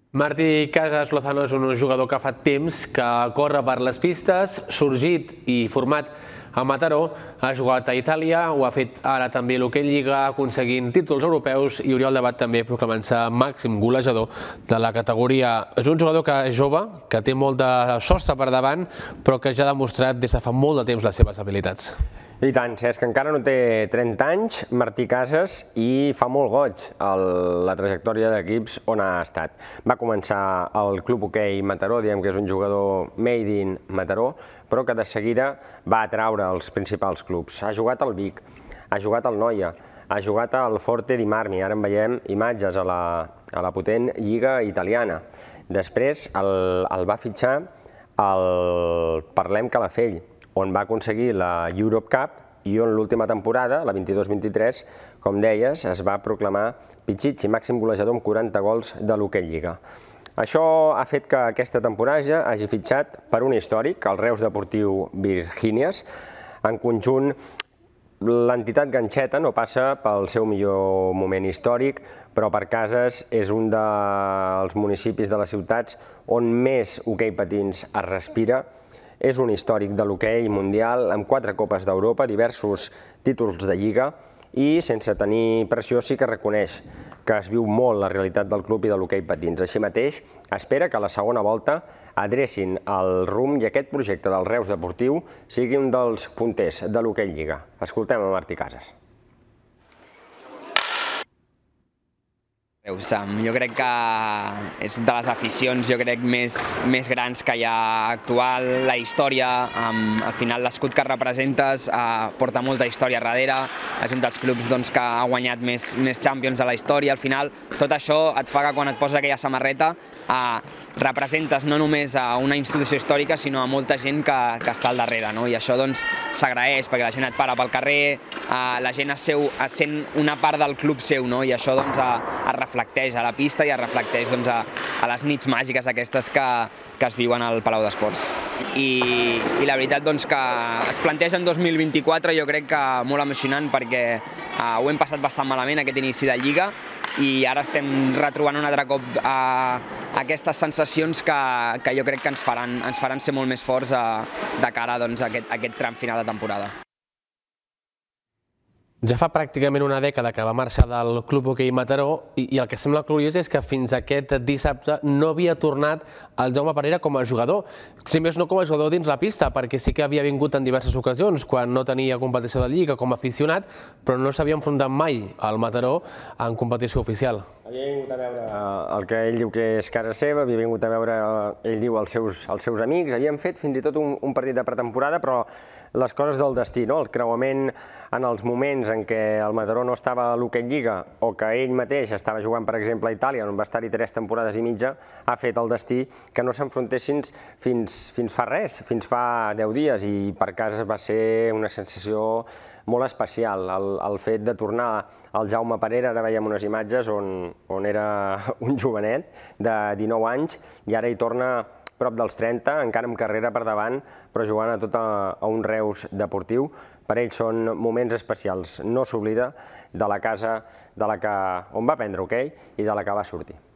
Martí Casas Lozano és un jugador que fa temps que corre per les pistes, sorgit i format a Mataró, ha jugat a Itàlia, ho ha fet ara també a l'Hoquei Lliga, aconseguint títols europeus, i Oriol Debat també proclamant-se màxim golejador de la categoria. És un jugador que és jove, que té molt de sostre per davant, però que ja ha demostrat des de fa molt de temps les seves habilitats. I tant, Cesc, encara no té 30 anys, Martí Casas, i fa molt goig la trajectòria d'equips on ha estat. Va començar al Club Hoquei Mataró, diem que és un jugador made in Mataró, però que de seguida va atraure els principals clubs. Ha jugat al Vic, ha jugat al Noia, ha jugat al Forte di Marmi, ara en veiem imatges a la potent Lliga italiana. Després el va fitxar el Parlem Calafell, on va aconseguir la Europe Cup i on l'última temporada, la 22-23, com deies, es va proclamar Pichichi, màxim golejador amb 40 gols de l'Hoquei Lliga. Això ha fet que aquesta temporada hagi fitxat per un històric, el Reus Deportiu Virgínies. En conjunt, l'entitat ganxeta no passa pel seu millor moment històric, però per Casas és un dels municipis de les ciutats on més hoquei patins es respira. És un històric de l'hoquei mundial amb 4 copes d'Europa, diversos títols de Lliga i sense tenir pressió sí que reconeix que es viu molt la realitat del club i de l'hoquei patins. Així mateix, espera que a la segona volta adrecin el rumb i aquest projecte del Reus Deportiu sigui un dels punters de l'Hoquei Lliga. Escoltem a Martí Casas. Jo crec que és de les aficions més grans que hi ha actual. La història, al final l'escut que representes porta molta història darrere, és un dels clubs que ha guanyat més Champions a la història. Al final tot això et fa que quan et poses aquella samarreta representes no només a una institució històrica sinó a molta gent que està al darrere, i això s'agraeix perquè la gent et para pel carrer, la gent es sent una part del club seu i això es reflecteix a la pista i es reflecteix a les nits màgiques aquestes que es viuen al Palau d'Esports. I la veritat que es planteja en 2024 jo crec que molt emocionant perquè ho hem passat bastant malament aquest inici de Lliga i ara estem retrobant un altre cop aquestes sensacions que jo crec que ens faran ser molt més forts de cara a aquest tram final de temporada. Ja fa pràcticament una dècada que va marxar del Club Hoquei Mataró i el que sembla curiós és que fins aquest dissabte no havia tornat el Jaume Parera com a jugador. Si més no com a jugador dins la pista, perquè sí que havia vingut en diverses ocasions quan no tenia competició de Lliga com a aficionat, però no s'havia enfrontat mai al Mataró en competició oficial. Havia vingut a veure el que ell diu que és casa seva, havia vingut a veure, ell diu, els seus amics, havien fet fins i tot un partit de pretemporada, però les coses del destí, el creuament en els moments en què el Mataró no estava a l'Hoquei Lliga o que ell mateix estava jugant, per exemple, a Itàlia, on va estar-hi 3 temporades i mitja, ha fet el destí que no s'enfrontessin fins fa res, fins fa 10 dies, i per Casas va ser una sensació molt especial. El fet de tornar al Jaume Parera, ara veiem unes imatges on era un jovenet de 19 anys i ara hi torna prop dels 30, encara amb carrera per davant, però jugant a un Reus Deportiu. Per ells són moments especials. No s'oblida de la casa on va aprendre hoquei i de la que va sortir.